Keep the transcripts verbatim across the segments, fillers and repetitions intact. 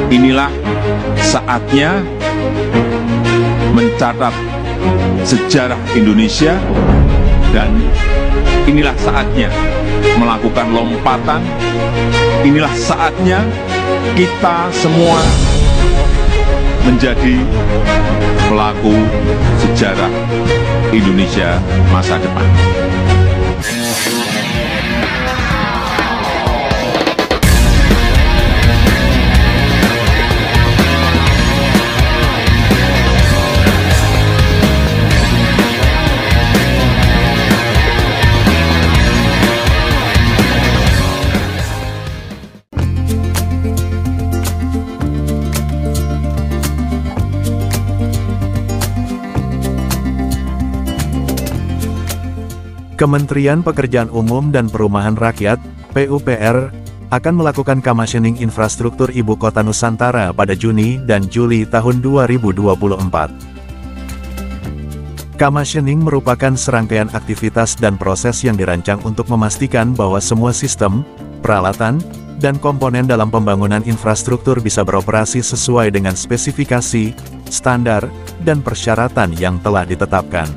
Inilah saatnya mencatat sejarah Indonesia, dan inilah saatnya melakukan lompatan. Inilah saatnya kita semua menjadi pelaku sejarah Indonesia masa depan. Kementerian Pekerjaan Umum dan Perumahan Rakyat, P U P R, akan melakukan commissioning infrastruktur Ibu Kota Nusantara pada Juni dan Juli tahun dua ribu dua puluh empat. Commissioning merupakan serangkaian aktivitas dan proses yang dirancang untuk memastikan bahwa semua sistem, peralatan, dan komponen dalam pembangunan infrastruktur bisa beroperasi sesuai dengan spesifikasi, standar, dan persyaratan yang telah ditetapkan.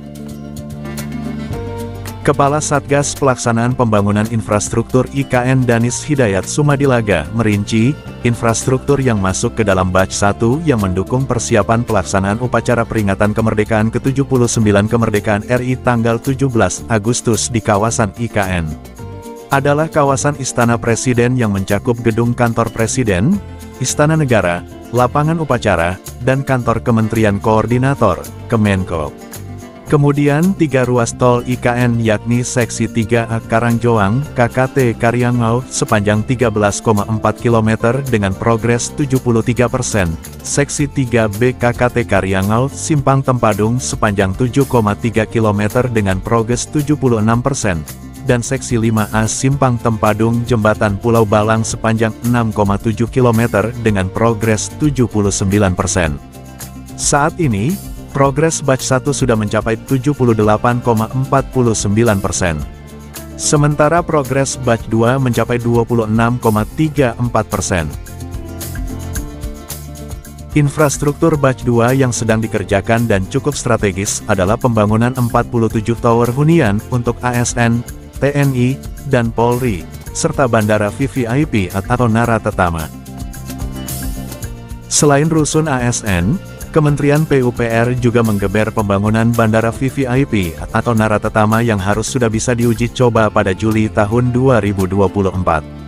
Kepala Satgas Pelaksanaan Pembangunan Infrastruktur I K N Danis Hidayat Sumadilaga merinci, infrastruktur yang masuk ke dalam batch satu yang mendukung persiapan pelaksanaan upacara peringatan kemerdekaan ke tujuh puluh sembilan kemerdekaan R I tanggal tujuh belas Agustus di kawasan I K N. Adalah kawasan Istana Presiden yang mencakup gedung kantor Presiden, Istana Negara, lapangan upacara, dan kantor Kementerian Koordinator, Kemenko. Kemudian tiga ruas tol I K N yakni Seksi tiga A Karangjoang, K K T Karyangau sepanjang tiga belas koma empat kilometer dengan progres tujuh puluh tiga persen, Seksi tiga B K K T Karyangau Simpang Tempadung sepanjang tujuh koma tiga kilometer dengan progres tujuh puluh enam persen, dan Seksi lima A Simpang Tempadung Jembatan Pulau Balang sepanjang enam koma tujuh kilometer dengan progres tujuh puluh sembilan persen. Saat ini, progres batch satu sudah mencapai tujuh puluh delapan koma empat sembilan persen. Sementara progres batch dua mencapai dua puluh enam koma tiga empat persen. Infrastruktur batch dua yang sedang dikerjakan dan cukup strategis adalah pembangunan empat puluh tujuh tower hunian untuk A S N, T N I, dan Polri, serta Bandara V V I P atau Naratatama. Selain rusun A S N, Kementerian P U P R juga menggeber pembangunan Bandara V V I P atau Naratatama yang harus sudah bisa diuji coba pada Juli tahun dua ribu dua puluh empat.